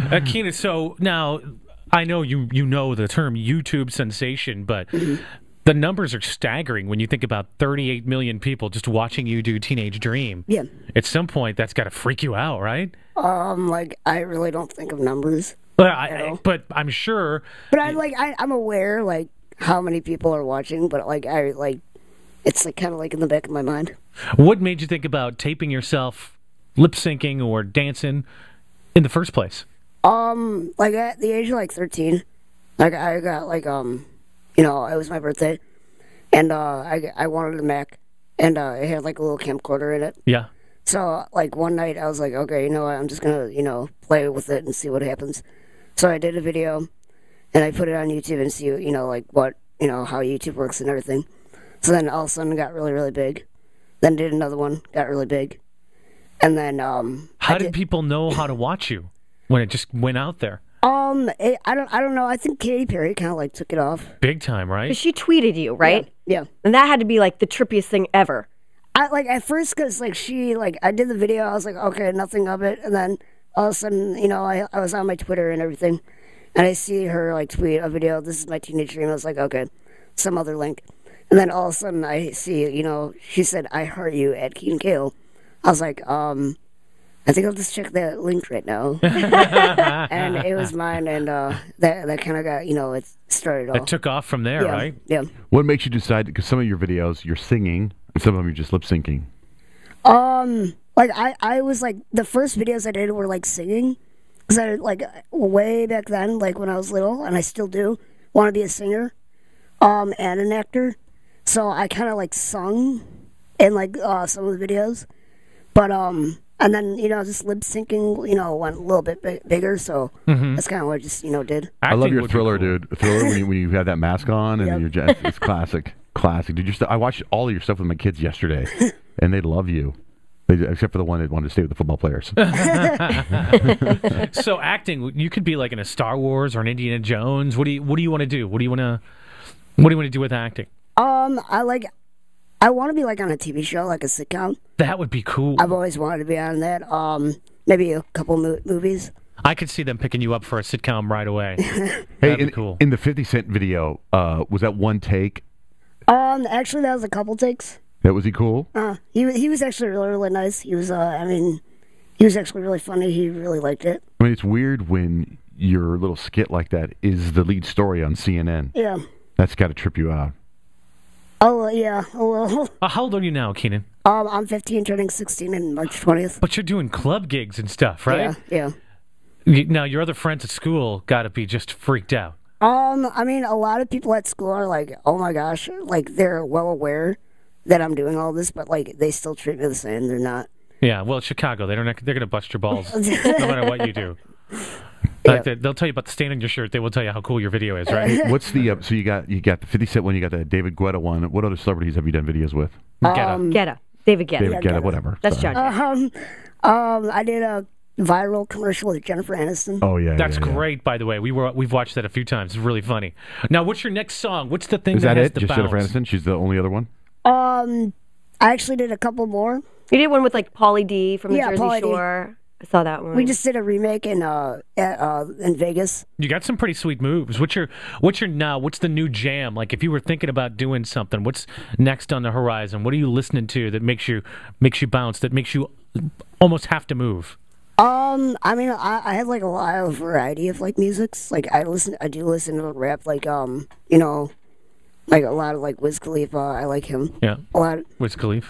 Keenan, so now I know you know the term YouTube sensation, but the numbers are staggering when you think about 38 million people just watching you do Teenage Dream. Yeah. At some point, that's got to freak you out, right? Like I really don't think of numbers. But I'm sure. But I'm aware like how many people are watching, but it's like kind of like in the back of my mind. What made you think about taping yourself lip syncing or dancing in the first place? Like at the age of like 13, like I got like you know, it was my birthday, and I wanted a Mac, and it had like a little camcorder in it. Yeah. So like one night I was like, okay, you know what, I'm just gonna, you know, play with it and see what happens. So I did a video, and I put it on YouTube and see, you know, like what, you know, how YouTube works and everything. So then all of a sudden it got really, really big. Then did another one, got really big. And then how did people know how to watch you when it just went out there? I don't know. I think Katy Perry kind of like took it off. Big time, right? She tweeted you, right? Yeah. And that had to be like the trippiest thing ever. I like at first because like she like I did the video. I was like, okay, nothing of it. And then all of a sudden, you know, I was on my Twitter and everything, and I see her like tweet a video. This is my teenage dream. I was like, okay, some other link. And then all of a sudden I see, you know, she said, I heart you at Keenan Cahill. I was like, I think I'll just check that link right now. And it was mine, and that kind of got, you know, it started off. It took off from there, right? Yeah. What makes you decide, because some of your videos you're singing and some of them you're just lip syncing? Like I was like, the first videos I did were like singing, because I like way back then, like when I was little, and I still do want to be a singer and an actor. So I kind of like sung in like some of the videos, but and then, you know, just lip syncing, you know, went a little bit bigger. So that's kind of what I just, you know, did. I love your Thriller, dude. Thriller when you have that mask on and you're just, it's classic, Dude, I watched all of your stuff with my kids yesterday, and they love you. Except for the one that wanted to stay with the football players. So acting, you could be like in a Star Wars or an Indiana Jones. What do you want to do? What do you want to do with acting? I want to be like on a TV show, like a sitcom. That would be cool. I've always wanted to be on that. Maybe a couple movies. I could see them picking you up for a sitcom right away. Hey, be cool. In the 50 Cent video, was that one take? Actually, that was a couple takes. Was he cool? He was actually really, really nice. He was, he was actually really funny. He really liked it. I mean, it's weird when your little skit like that is the lead story on CNN. Yeah. That's got to trip you out. Oh, yeah, a little. How old are you now, Keenan? I'm 15, turning 16 on March 20th. But you're doing club gigs and stuff, right? Yeah. Now, your other friends at school got to be just freaked out. I mean, a lot of people at school are like, oh my gosh, like they're well aware that I'm doing all this, but like they still treat me the same. They're not. Yeah, well, Chicago, they're gonna bust your balls no matter what you do. Yeah. Like they'll tell you about the stain on your shirt. They will tell you how cool your video is, right? What's the so you got the 50 Cent one, you got the David Guetta one. What other celebrities have you done videos with? Guetta. David Guetta. David Guetta, whatever. That's Johnjay. I did a viral commercial with Jennifer Aniston. Oh yeah, that's great. By the way, we've watched that a few times. It's really funny. Now, what's your next song? What's the thing that has the Just bounce? Jennifer Aniston? She's the only other one. I actually did a couple more. You did one with like Pauly D from the Jersey Pauly D. Shore. I saw that one. We just did a remake in Vegas. You got some pretty sweet moves. What's the new jam? Like if you were thinking about doing something, what's next on the horizon? What are you listening to that makes you bounce, that makes you almost have to move? I mean, I have like a lot of variety of like musics. Like I do listen to rap, like you know, like a lot of like Wiz Khalifa. I like him. Yeah. A lot. Wiz Khalifa.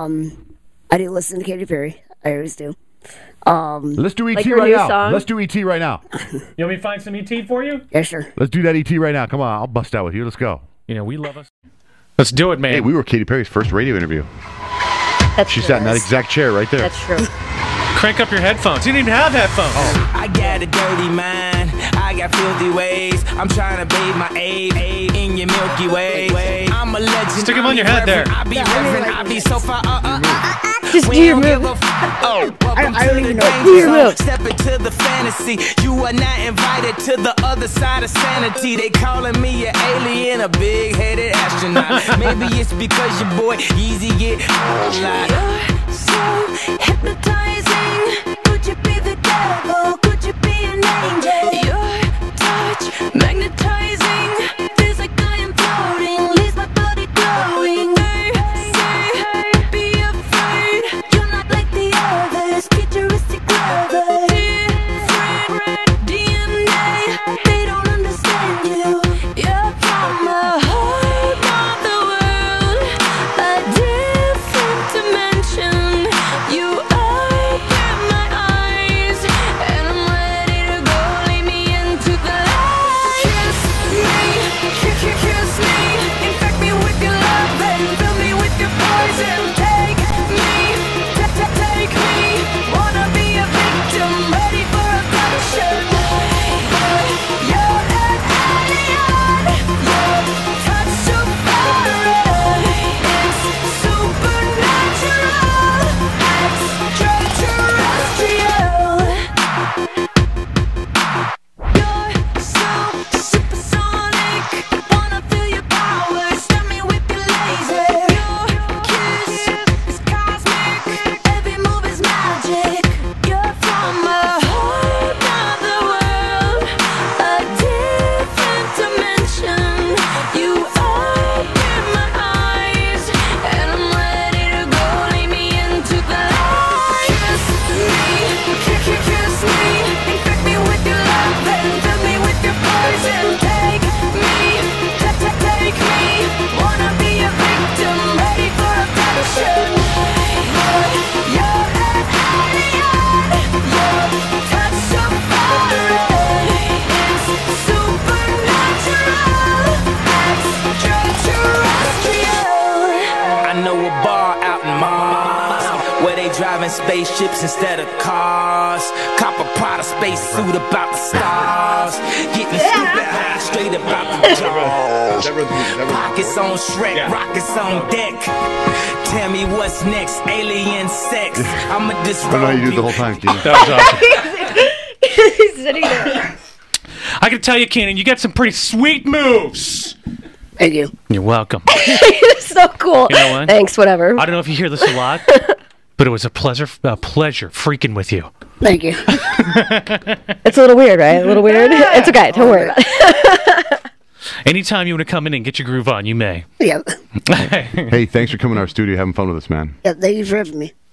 I do listen to Katy Perry. I always do. Let's do ET like right now. song? Let's do ET right now. You want me to find some ET for you? Yeah, sure. Let's do that ET right now. Come on, I'll bust out with you. Let's go. You know, we love us. Let's do it, man. Hey, we were Katy Perry's first radio interview. She sat in that exact chair right there. That's true. Crank up your headphones. You didn't even have headphones. Oh. I got a dirty mind. I got filthy ways. I'm trying to bathe my aid in your Milky Way. I'm a legend. Stick them on your head there. I be reverend. I be so far. Just do your move. I don't even know. Do your move. Step into the fantasy. You are not invited to the other side of sanity. They calling me an alien, a big-headed astronaut. Maybe it's because your boy Yeezy get a lot. You're so hypnotizing. Could you be the devil? Could you be an angel? driving spaceships instead of cars. Cop a Prada space suit about the stars. Getting stupid high straight about the jaws. Pockets on Shrek, rockets on deck. Tell me what's next, alien sex. I'ma disrobe I know you do it the whole time, Keenan. He's sitting there. I can tell you, Keenan, you got some pretty sweet moves. Thank you. You're welcome. So cool. You know what? Thanks, whatever. I don't know if you hear this a lot, but it was a pleasure freaking with you. Thank you. It's a little weird, right? A little weird? It's okay. Don't worry about it. Anytime you want to come in and get your groove on, you may. Yep. Hey, thanks for coming to our studio, having fun with us, man. Yeah, thank you for having me.